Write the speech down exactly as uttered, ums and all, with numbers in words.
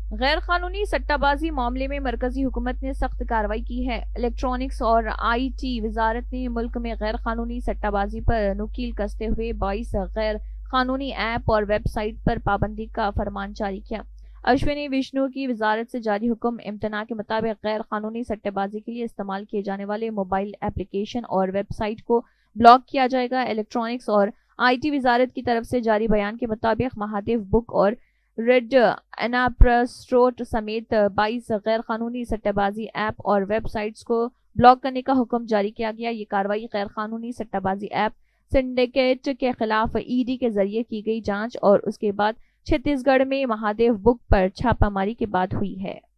गैर कानूनी सट्टाबाजी मामले में मरकजी हुकूमत ने सख्त कार्रवाई की है। इलेक्ट्रॉनिक्स और आई टी वजारत ने मुल्क में गैर कानूनी सट्टाबाजी पर नुकील कसते हुए बाईस गैर कानूनी ऐप और वेबसाइट पर पाबंदी का फरमान जारी किया। अश्विनी विष्णु की वजारत से जारी हुक्म इम्तना के मुताबिक गैर कानूनी सट्टेबाजी के लिए इस्तेमाल किए जाने वाले मोबाइल एप्लीकेशन और वेबसाइट को ब्लॉक किया जाएगा। इलेक्ट्रॉनिक्स और आई टी वजारत की तरफ से जारी बयान के मुताबिक महादेव बुक और रेड एनाप्रस्ट्रोट समेत बाईस गैर कानूनी सट्टेबाजी ऐप और वेबसाइट्स को ब्लॉक करने का हुक्म जारी किया गया। ये कार्रवाई गैर कानूनी सट्टाबाजी ऐप सिंडिकेट के खिलाफ ईडी के जरिए की गई जांच और उसके बाद छत्तीसगढ़ में महादेव बुक पर छापामारी के बाद हुई है।